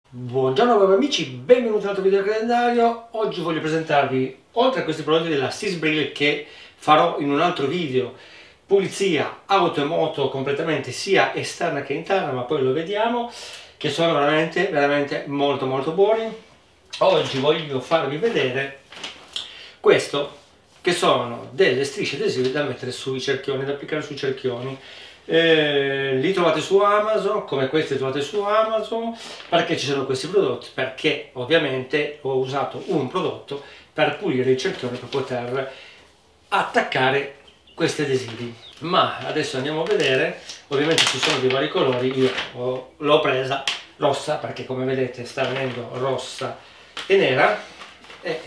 Buongiorno cari amici, benvenuti in un altro video calendario. Oggi voglio presentarvi, oltre a questi prodotti della Sisbril che farò in un altro video, pulizia auto e moto completamente sia esterna che interna, ma poi lo vediamo, che sono veramente molto buoni. Oggi voglio farvi vedere questo, che sono delle strisce adesive da mettere sui cerchioni, da applicare sui cerchioni. Li trovate su Amazon, come questi li trovate su Amazon. Perché ci sono questi prodotti? Perché ovviamente ho usato un prodotto per pulire il cerchione, per poter attaccare questi adesivi. Ma adesso andiamo a vedere. Ovviamente ci sono dei vari colori, io l'ho presa rossa perché come vedete sta venendo rossa e nera, e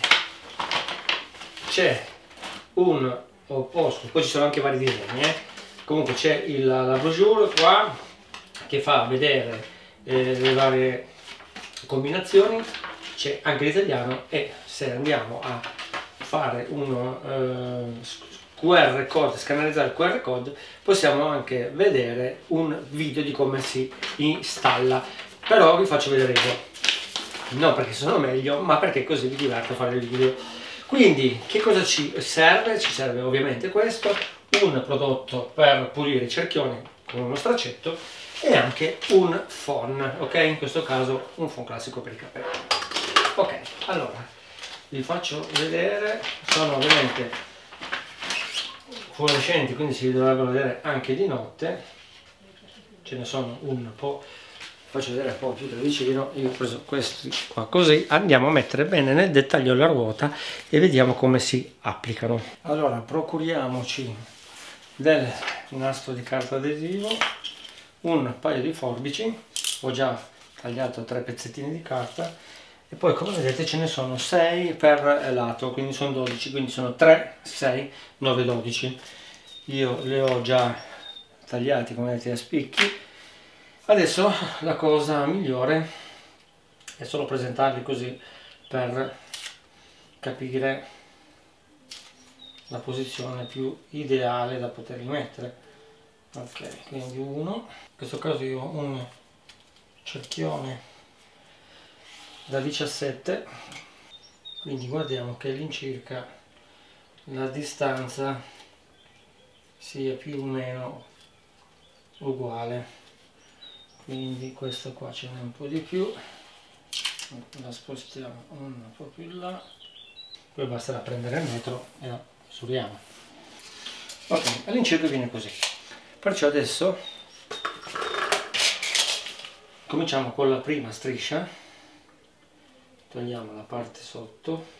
c'è un opposto, poi ci sono anche vari disegni, comunque c'è la brochure qua che fa vedere le varie combinazioni, c'è anche l'italiano, e se andiamo a fare un QR code, scannerizzare il QR code, possiamo anche vedere un video di come si installa. Però vi faccio vedere io, non perché sono meglio, ma perché così vi diverto a fare il video. Quindi che cosa ci serve? Ci serve ovviamente questo, un prodotto per pulire i cerchioni con uno straccetto e anche un phon, ok? In questo caso un phon classico per i capelli. Ok, allora vi faccio vedere, sono ovviamente fluorescenti, quindi si dovrebbero vedere anche di notte. Ce ne sono un po', faccio vedere un po' più da vicino. Io ho preso questi qua, così andiamo a mettere bene nel dettaglio la ruota e vediamo come si applicano. Allora procuriamoci del nastro di carta adesivo, un paio di forbici, ho già tagliato 3 pezzettini di carta, e poi come vedete ce ne sono 6 per lato, quindi sono 12, quindi sono 3, 6, 9, 12. Io le ho già tagliati come vedete a spicchi. Adesso la cosa migliore è solo presentarli così per capire la posizione più ideale da poterli mettere. Ok, quindi uno, in questo caso io ho un cerchione da 17, quindi guardiamo che all'incirca la distanza sia più o meno uguale, quindi questo qua ce n'è un po' di più, la spostiamo un po' più in là, poi basterà prendere il metro e la misuriamo. Ok, all'incirca viene così. Perciò adesso cominciamo con la prima striscia, togliamo la parte sotto,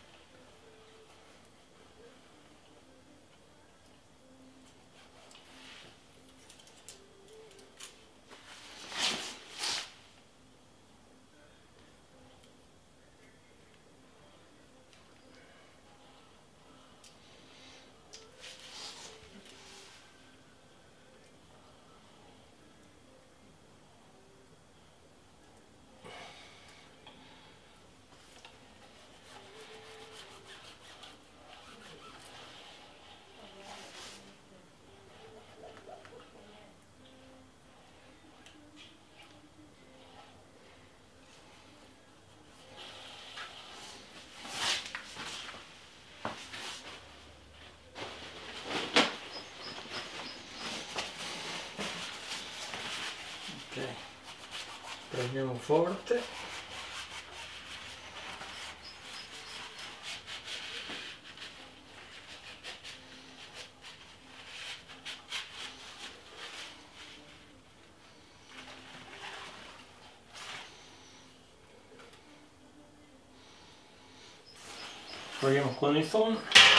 prendiamo forte, proviamo con il phon.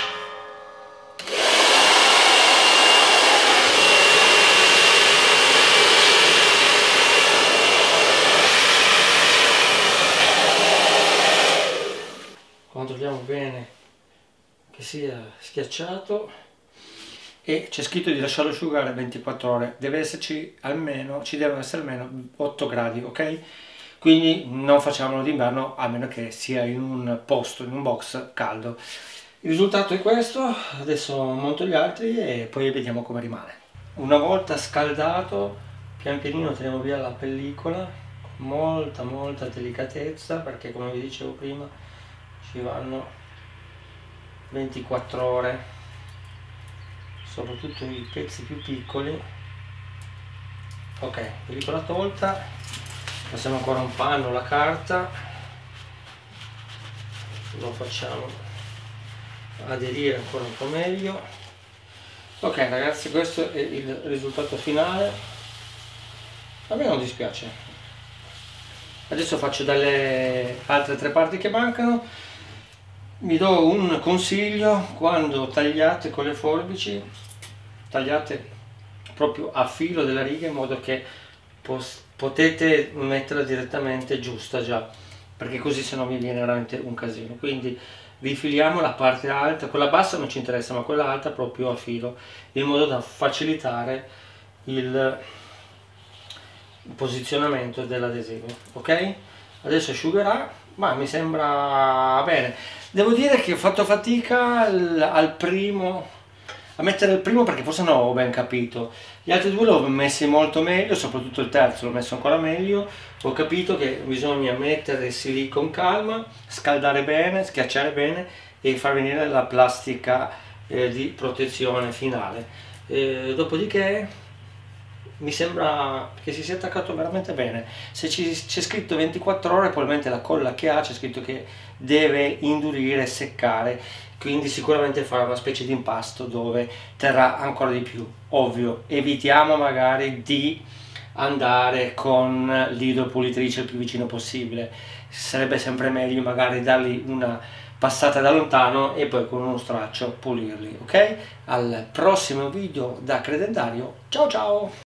Controlliamo bene che sia schiacciato, e c'è scritto di lasciarlo asciugare 24 ore, deve esserci almeno, ci devono essere almeno 8 gradi, ok? Quindi non facciamolo d'inverno a meno che sia in un posto, in un box caldo. Il risultato è questo, adesso monto gli altri e poi vediamo come rimane. Una volta scaldato, pian pianino tiriamo via la pellicola molta delicatezza, perché come vi dicevo prima ci vanno 24 ore, soprattutto i pezzi più piccoli. Ok, pellicola tolta, passiamo ancora un panno, la carta, lo facciamo aderire ancora un po' meglio. Ok ragazzi, questo è il risultato finale, a me non dispiace. Adesso faccio dalle altre 3 parti che mancano. Vi do un consiglio: quando tagliate con le forbici, tagliate proprio a filo della riga, in modo che potete metterla direttamente giusta già, perché così se no mi viene veramente un casino. Quindi vi filiamo la parte alta, quella bassa non ci interessa, ma quella alta proprio a filo, in modo da facilitare il posizionamento dell'adesivo. Ok, adesso asciugherà, ma mi sembra bene. Devo dire che ho fatto fatica a mettere il primo, perché forse non ho ben capito. Gli altri due l'ho messi molto meglio, soprattutto il terzo l'ho messo ancora meglio. Ho capito che bisogna mettersi lì con calma, scaldare bene, schiacciare bene e far venire la plastica di protezione finale. Dopodiché mi sembra che si sia attaccato veramente bene. Se c'è scritto 24 ore, probabilmente la colla che ha c'è scritto che deve indurire e seccare, quindi sicuramente farà una specie di impasto dove terrà ancora di più. Ovvio, evitiamo magari di andare con l'idropulitrice il più vicino possibile, sarebbe sempre meglio magari dargli una passata da lontano e poi con uno straccio pulirli. Ok, al prossimo video da Credendario, ciao ciao.